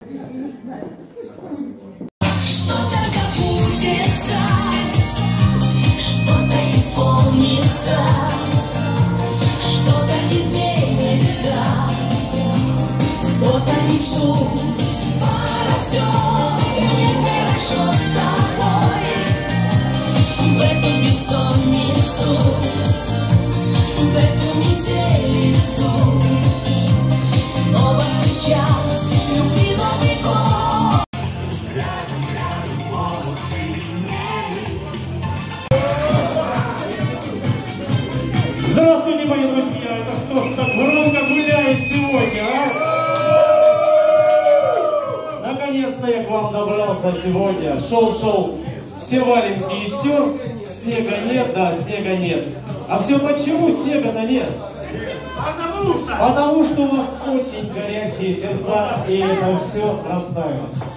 Что-то забудется, что-то исполнится, что-то изменится, кто-то мечту спасет. Мне хорошо с тобой в эту бессонницу, в эту метелицу, снова встречать любви Новый год. Здравствуйте, мои друзья! Это кто ж так громко гуляет сегодня, а? Наконец-то я к вам добрался сегодня. Шел, все валенки истер, снега нет, да, снега нет. А все почему снега-то нет? Потому что у вас очень горячие сердца, и это все растает.